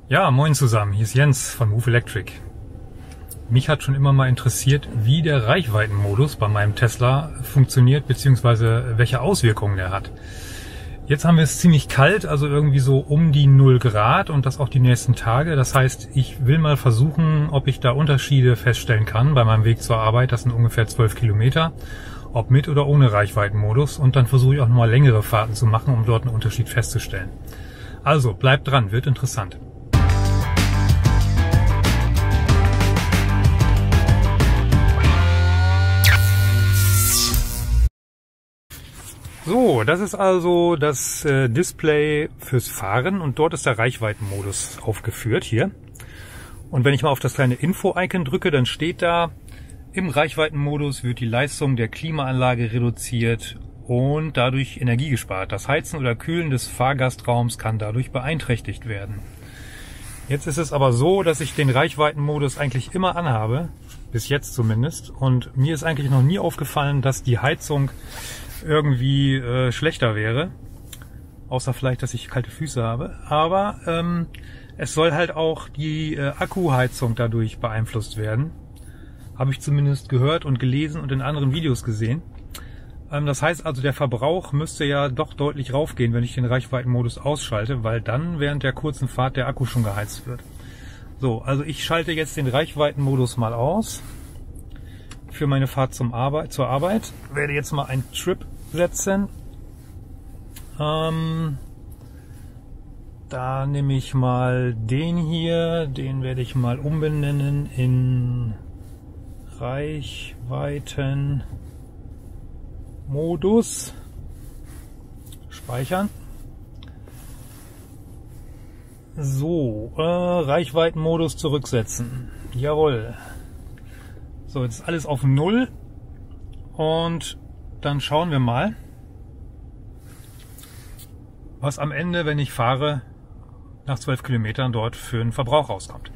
Ja, moin zusammen, hier ist Jens von Move Electric. Mich hat schon immer mal interessiert, wie der Reichweitenmodus bei meinem Tesla funktioniert, beziehungsweise welche Auswirkungen er hat. Jetzt haben wir es ziemlich kalt, also irgendwie so um die 0 Grad und das auch die nächsten Tage. Das heißt, ich will mal versuchen, ob ich da Unterschiede feststellen kann bei meinem Weg zur Arbeit. Das sind ungefähr 12 Kilometer, ob mit oder ohne Reichweitenmodus. Und dann versuche ich auch nochmal längere Fahrten zu machen, um dort einen Unterschied festzustellen. Also bleibt dran, wird interessant. So, das ist also das Display fürs Fahren und dort ist der Reichweitenmodus aufgeführt hier. Und wenn ich mal auf das kleine Info-Icon drücke, dann steht da, im Reichweitenmodus wird die Leistung der Klimaanlage reduziert und dadurch Energie gespart. Das Heizen oder Kühlen des Fahrgastraums kann dadurch beeinträchtigt werden. Jetzt ist es aber so, dass ich den Reichweitenmodus eigentlich immer anhabe, bis jetzt zumindest. Und mir ist eigentlich noch nie aufgefallen, dass die Heizung irgendwie schlechter wäre, außer vielleicht, dass ich kalte Füße habe, aber es soll halt auch die Akkuheizung dadurch beeinflusst werden, habe ich zumindest gehört und gelesen und in anderen Videos gesehen. Das heißt also, der Verbrauch müsste ja doch deutlich raufgehen, wenn ich den Reichweitenmodus ausschalte, weil dann während der kurzen Fahrt der Akku schon geheizt wird. So, also ich schalte jetzt den Reichweitenmodus mal aus. Für meine Fahrt zur Arbeit werde jetzt mal einen Trip setzen. Da nehme ich mal den hier, den werde ich mal umbenennen in Reichweitenmodus. Speichern. So, Reichweitenmodus zurücksetzen. Jawohl. So, jetzt ist alles auf 0 und dann schauen wir mal, was am Ende, wenn ich fahre, nach 12 Kilometern dort für einen Verbrauch rauskommt.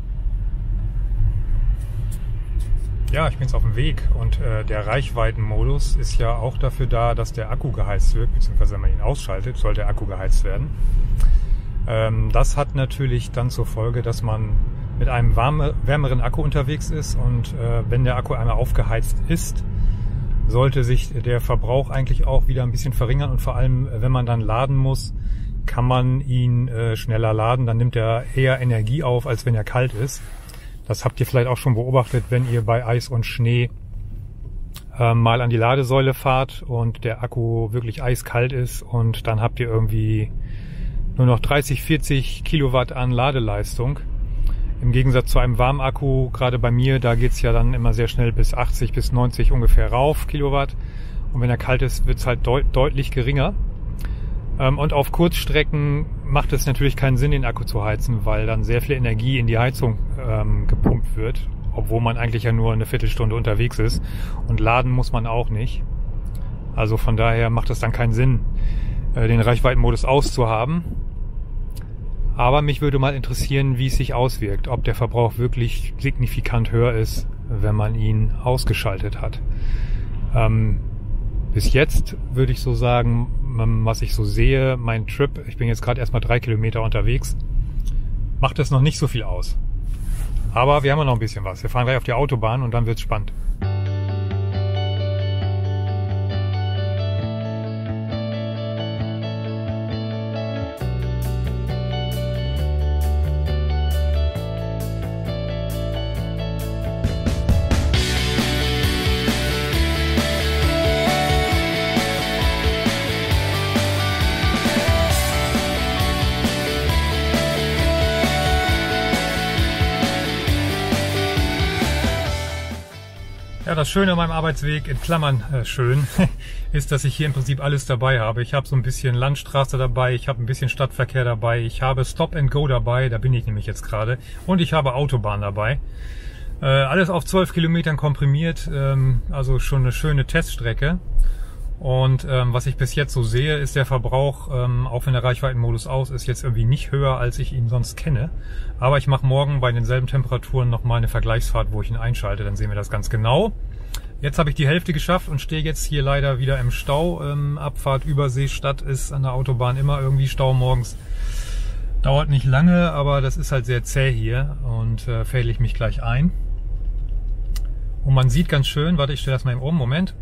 Ja, ich bin jetzt auf dem Weg und der Reichweitenmodus ist ja auch dafür da, dass der Akku geheizt wird, beziehungsweise wenn man ihn ausschaltet, soll der Akku geheizt werden. Das hat natürlich dann zur Folge, dass man mit einem wärmeren Akku unterwegs ist und wenn der Akku einmal aufgeheizt ist, sollte sich der Verbrauch eigentlich auch wieder ein bisschen verringern und vor allem, wenn man dann laden muss, kann man ihn schneller laden, dann nimmt er eher Energie auf, als wenn er kalt ist. Das habt ihr vielleicht auch schon beobachtet, wenn ihr bei Eis und Schnee mal an die Ladesäule fahrt und der Akku wirklich eiskalt ist und dann habt ihr irgendwie nur noch 30, 40 Kilowatt an Ladeleistung. Im Gegensatz zu einem Warmakku, gerade bei mir, da geht's ja dann immer sehr schnell bis 80 bis 90 ungefähr rauf Kilowatt. Und wenn er kalt ist, wird's halt deutlich geringer. Und auf Kurzstrecken macht es natürlich keinen Sinn, den Akku zu heizen, weil dann sehr viel Energie in die Heizung gepumpt wird, obwohl man eigentlich ja nur eine Viertelstunde unterwegs ist. Und laden muss man auch nicht. Also von daher macht es dann keinen Sinn, den Reichweitenmodus auszuhaben. Aber mich würde mal interessieren, wie es sich auswirkt, ob der Verbrauch wirklich signifikant höher ist, wenn man ihn ausgeschaltet hat. Bis jetzt würde ich so sagen, was ich so sehe, mein Trip, ich bin jetzt gerade erstmal 3 Kilometer unterwegs, macht das noch nicht so viel aus. Aber wir haben ja noch ein bisschen was. Wir fahren gleich auf die Autobahn und dann wird's spannend. Ja, das Schöne an meinem Arbeitsweg, in Klammern schön, ist, dass ich hier im Prinzip alles dabei habe. Ich habe so ein bisschen Landstraße dabei, ich habe ein bisschen Stadtverkehr dabei, ich habe Stop and Go dabei, da bin ich nämlich jetzt gerade, und ich habe Autobahn dabei. Alles auf 12 Kilometern komprimiert, also schon eine schöne Teststrecke. Und was ich bis jetzt so sehe, ist der Verbrauch, auch wenn der Reichweitenmodus aus ist, jetzt irgendwie nicht höher, als ich ihn sonst kenne. Aber ich mache morgen bei denselben Temperaturen nochmal eine Vergleichsfahrt, wo ich ihn einschalte, dann sehen wir das ganz genau. Jetzt habe ich die Hälfte geschafft und stehe jetzt hier leider wieder im Stau. Abfahrt Überseestadt ist an der Autobahn immer irgendwie Stau morgens. Dauert nicht lange, aber das ist halt sehr zäh hier und fädle ich mich gleich ein. Und man sieht ganz schön, warte, ich stelle das mal eben um, Moment.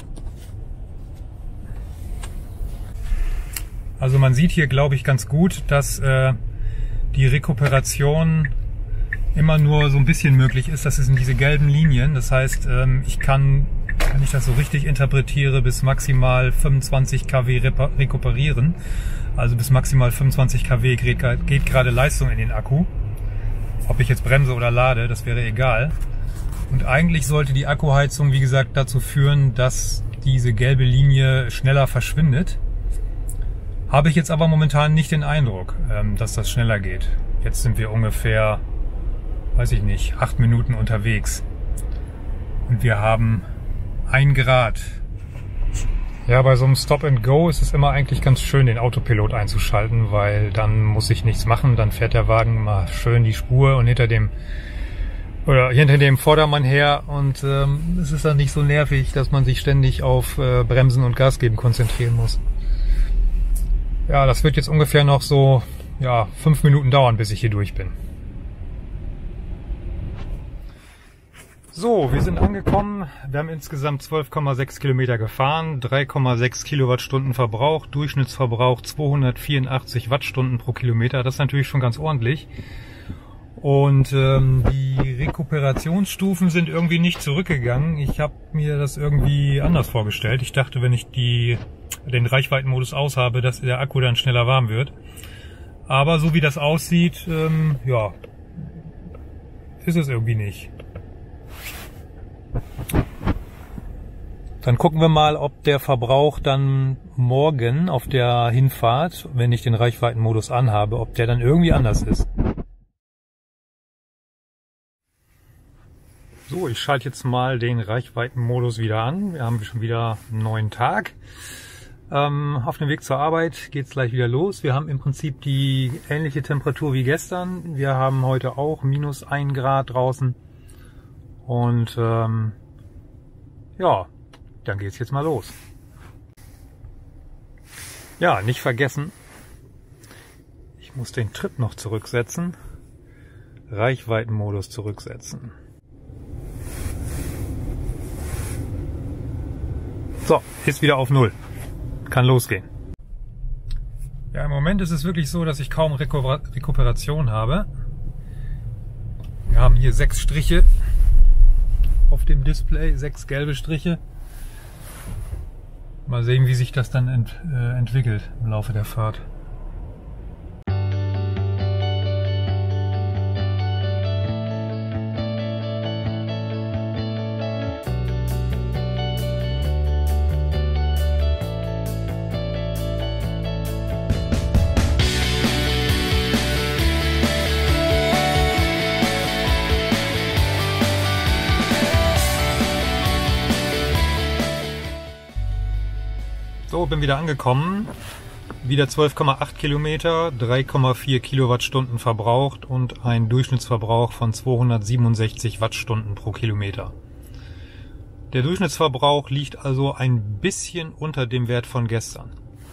Also man sieht hier, glaube ich, ganz gut, dass die Rekuperation immer nur so ein bisschen möglich ist. Das sind diese gelben Linien. Das heißt, ich kann, wenn ich das so richtig interpretiere, bis maximal 25 kW rekuperieren. Also bis maximal 25 kW geht gerade Leistung in den Akku. Ob ich jetzt bremse oder lade, das wäre egal. Und eigentlich sollte die Akkuheizung, wie gesagt, dazu führen, dass diese gelbe Linie schneller verschwindet. Habe ich jetzt aber momentan nicht den Eindruck, dass das schneller geht. Jetzt sind wir ungefähr, weiß ich nicht, 8 Minuten unterwegs. Und wir haben 1 Grad. Ja, bei so einem Stop and Go ist es immer eigentlich ganz schön, den Autopilot einzuschalten, weil dann muss ich nichts machen, dann fährt der Wagen mal schön die Spur und hinter dem Vordermann her und es ist dann nicht so nervig, dass man sich ständig auf Bremsen und Gas geben konzentrieren muss. Ja, das wird jetzt ungefähr noch so 5 Minuten dauern, bis ich hier durch bin. So, wir sind angekommen. Wir haben insgesamt 12,6 Kilometer gefahren, 3,6 Kilowattstunden verbraucht, Durchschnittsverbrauch 284 Wattstunden pro Kilometer. Das ist natürlich schon ganz ordentlich. Und die Rekuperationsstufen sind irgendwie nicht zurückgegangen. Ich habe mir das irgendwie anders vorgestellt. Ich dachte, wenn ich den Reichweitenmodus aus habe, dass der Akku dann schneller warm wird. Aber so wie das aussieht, ist es irgendwie nicht. Dann gucken wir mal, ob der Verbrauch dann morgen auf der Hinfahrt, wenn ich den Reichweitenmodus anhabe, ob der dann irgendwie anders ist. So, ich schalte jetzt mal den Reichweitenmodus wieder an. Wir haben schon wieder einen neuen Tag. Auf dem Weg zur Arbeit geht es gleich wieder los. Wir haben im Prinzip die ähnliche Temperatur wie gestern. Wir haben heute auch minus 1 Grad draußen. Und dann geht's jetzt mal los. Ja, nicht vergessen, ich muss den Trip noch zurücksetzen. Reichweitenmodus zurücksetzen. So, ist wieder auf 0. Kann losgehen. Ja, im Moment ist es wirklich so, dass ich kaum Rekuperation habe. Wir haben hier 6 Striche auf dem Display, 6 gelbe Striche. Mal sehen, wie sich das dann entwickelt im Laufe der Fahrt. So, bin wieder angekommen. Wieder 12,8 Kilometer, 3,4 Kilowattstunden verbraucht und ein Durchschnittsverbrauch von 267 Wattstunden pro Kilometer. Der Durchschnittsverbrauch liegt also ein bisschen unter dem Wert von gestern.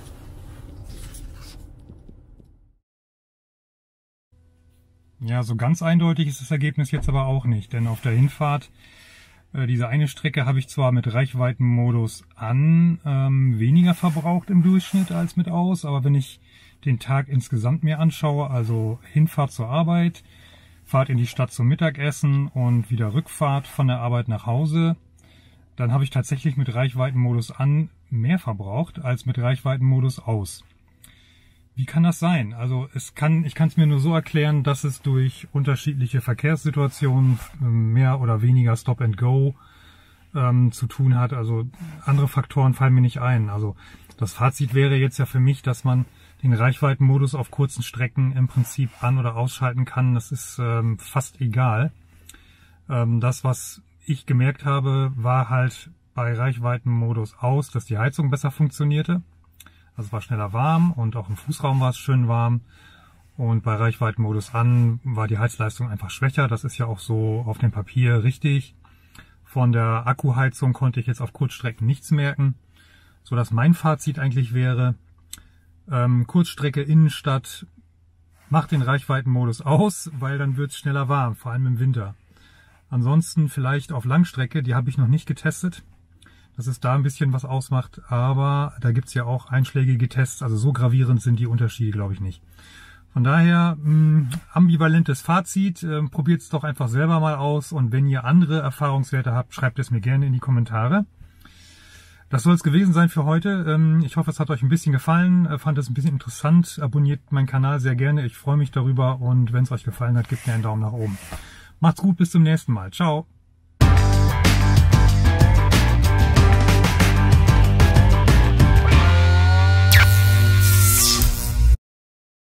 Ja, so ganz eindeutig ist das Ergebnis jetzt aber auch nicht, denn auf der Hinfahrt diese eine Strecke habe ich zwar mit Reichweitenmodus an weniger verbraucht im Durchschnitt als mit aus, aber wenn ich den Tag insgesamt mir anschaue, also Hinfahrt zur Arbeit, Fahrt in die Stadt zum Mittagessen und wieder Rückfahrt von der Arbeit nach Hause, dann habe ich tatsächlich mit Reichweitenmodus an mehr verbraucht als mit Reichweitenmodus aus. Wie kann das sein? Also ich kann es mir nur so erklären, dass es durch unterschiedliche Verkehrssituationen mehr oder weniger Stop and Go zu tun hat. Also andere Faktoren fallen mir nicht ein. Also das Fazit wäre jetzt ja für mich, dass man den Reichweitenmodus auf kurzen Strecken im Prinzip an- oder ausschalten kann. Das ist fast egal. Das, was ich gemerkt habe, war halt bei Reichweitenmodus aus, dass die Heizung besser funktionierte. Also es war schneller warm und auch im Fußraum war es schön warm. Und bei Reichweitenmodus an war die Heizleistung einfach schwächer. Das ist ja auch so auf dem Papier richtig. Von der Akkuheizung konnte ich jetzt auf Kurzstrecken nichts merken. Sodass mein Fazit eigentlich wäre, Kurzstrecke Innenstadt Macht den Reichweitenmodus aus, weil dann wird es schneller warm, vor allem im Winter. Ansonsten vielleicht auf Langstrecke, die habe ich noch nicht getestet, dass es da ein bisschen was ausmacht, aber da gibt es ja auch einschlägige Tests, also so gravierend sind die Unterschiede, glaube ich, nicht. Von daher ambivalentes Fazit, probiert es doch einfach selber mal aus und wenn ihr andere Erfahrungswerte habt, schreibt es mir gerne in die Kommentare. Das soll es gewesen sein für heute. Ich hoffe, es hat euch ein bisschen gefallen, fand es ein bisschen interessant. Abonniert meinen Kanal sehr gerne, ich freue mich darüber und wenn es euch gefallen hat, gebt mir einen Daumen nach oben. Macht's gut, bis zum nächsten Mal. Ciao!